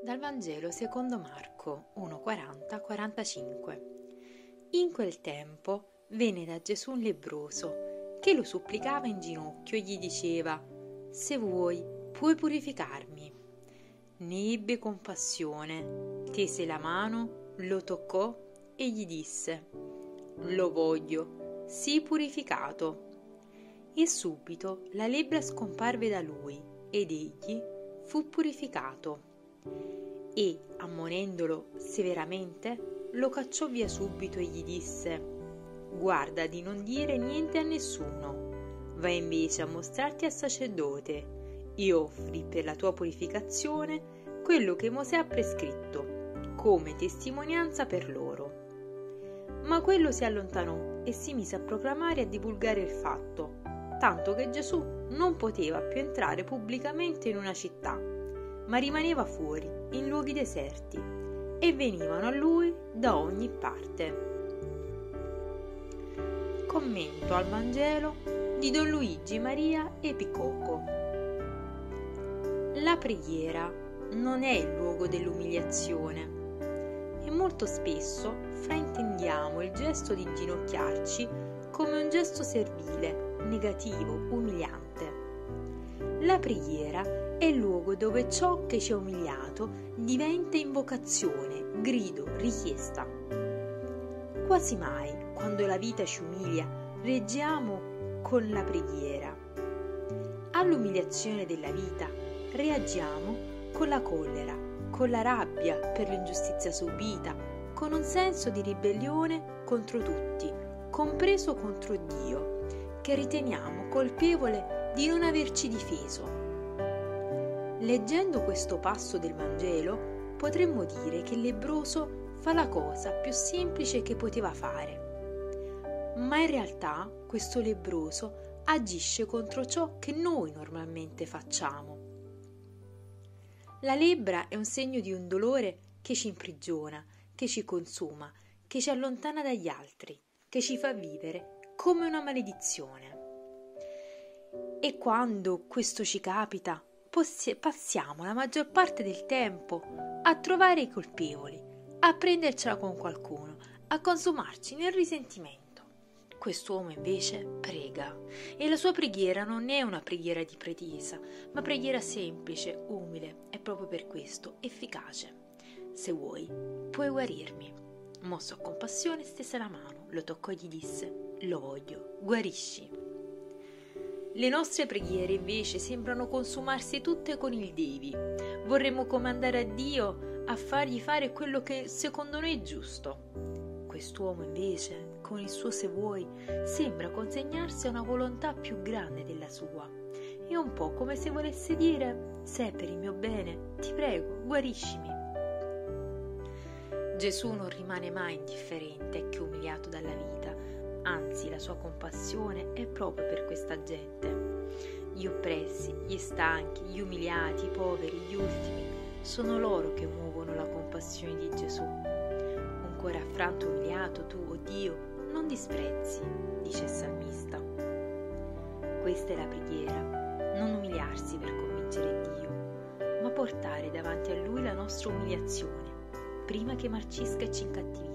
Dal Vangelo secondo Marco 1:40-45. In quel tempo venne da Gesù un lebbroso che lo supplicava in ginocchio e gli diceva: «Se vuoi, puoi purificarmi». Ne ebbe compassione, tese la mano, lo toccò e gli disse: «Lo voglio, sii purificato». E subito la lebbra scomparve da lui ed egli fu purificato. E, ammonendolo severamente, lo cacciò via subito e gli disse: «Guarda di non dire niente a nessuno, vai invece a mostrarti al sacerdote e offri per la tua purificazione quello che Mosè ha prescritto, come testimonianza per loro». Ma quello si allontanò e si mise a proclamare e a divulgare il fatto, tanto che Gesù non poteva più entrare pubblicamente in una città, ma rimaneva fuori, in luoghi deserti, e venivano a lui da ogni parte. Commento al Vangelo di Don Luigi Maria Epicoco. La preghiera non è il luogo dell'umiliazione e molto spesso fraintendiamo il gesto di inginocchiarci come un gesto servile, negativo, umiliante. La preghiera è il luogo dove ciò che ci ha umiliato diventa invocazione, grido, richiesta. Quasi mai, quando la vita ci umilia, reagiamo con la preghiera. All'umiliazione della vita reagiamo con la collera, con la rabbia per l'ingiustizia subita, con un senso di ribellione contro tutti, compreso contro Dio, che riteniamo colpevole di non averci difeso. Leggendo questo passo del Vangelo potremmo dire che il lebbroso fa la cosa più semplice che poteva fare, ma in realtà questo lebbroso agisce contro ciò che noi normalmente facciamo. La lebbra è un segno di un dolore che ci imprigiona, che ci consuma, che ci allontana dagli altri, che ci fa vivere come una maledizione. E quando questo ci capita, passiamo la maggior parte del tempo a trovare i colpevoli, a prendercela con qualcuno, a consumarci nel risentimento. Quest'uomo invece prega, e la sua preghiera non è una preghiera di pretesa, ma preghiera semplice, umile e proprio per questo efficace. «Se vuoi, puoi guarirmi». Mosso a compassione stese la mano, lo toccò e gli disse: «Lo voglio, guarisci». Le nostre preghiere invece sembrano consumarsi tutte con il devi. Vorremmo comandare a Dio a fargli fare quello che secondo noi è giusto. Quest'uomo invece, con il suo «se vuoi», sembra consegnarsi a una volontà più grande della sua. È un po' come se volesse dire: «Se è per il mio bene, ti prego, guariscimi». Gesù non rimane mai indifferente a chi è umiliato dalla vita. Anzi, la sua compassione è proprio per questa gente. Gli oppressi, gli stanchi, gli umiliati, i poveri, gli ultimi, sono loro che muovono la compassione di Gesù. Un cuore affranto e umiliato tu, oh Dio, non disprezzi, dice il salmista. Questa è la preghiera, non umiliarsi per convincere Dio, ma portare davanti a Lui la nostra umiliazione, prima che marcisca e ci incattivi.